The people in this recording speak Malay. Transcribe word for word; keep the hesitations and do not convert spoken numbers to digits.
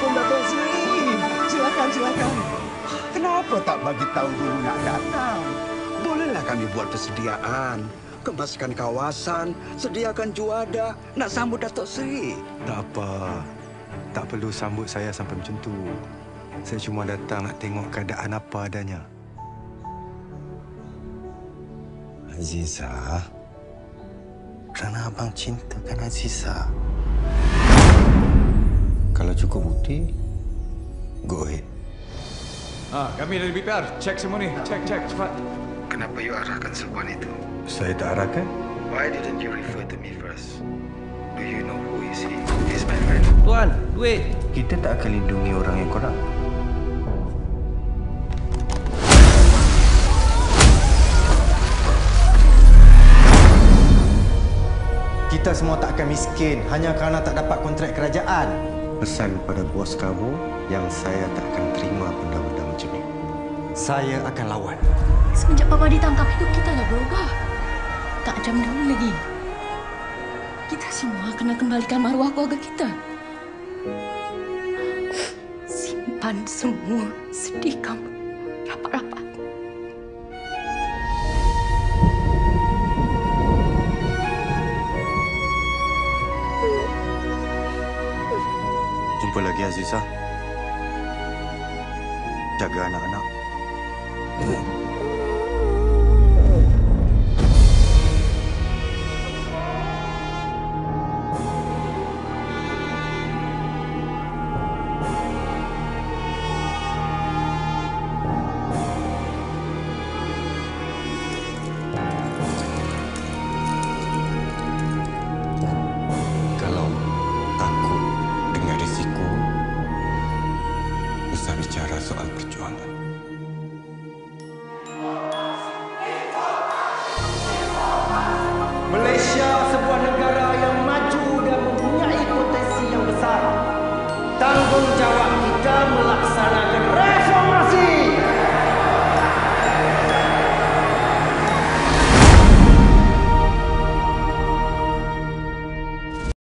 Assalamualaikum Datuk Sri. Silakan, silakan. Kenapa tak bagi tahu dulu nak datang? Bolehlah kami buat persediaan. Kemaskan kawasan, sediakan juada nak sambut Datuk Sri. Tak apa. Tak perlu sambut saya sampai macam tu. Saya cuma datang nak tengok keadaan apa adanya. Aziza, kerana abang cintakan Aziza. Kalau cukup bukti, go ahead. Ah, kami dari B P R. Cek semua ni. Cek, cek. Cepat. Kenapa you arahkan sebuah itu? Saya tak arahkan. Why didn't you refer to me first? Do you know who is he? He's my friend. Tuan, duit. Kita tak akan lindungi orang yang kurang. Kita semua tak akan miskin hanya kerana tak dapat kontrak kerajaan. Pesan pada bos kamu yang saya tak akan terima benda-benda macam ni. Saya akan lawan. Semenjak Papa ditangkap, hidup kita dah berubah. Tak macam dulu lagi. Kita semua kena kembalikan maruah keluarga kita. Simpan semua sedih kamu rapat-rapat. Jumpa lagi Aziza. Jaga anak-anak.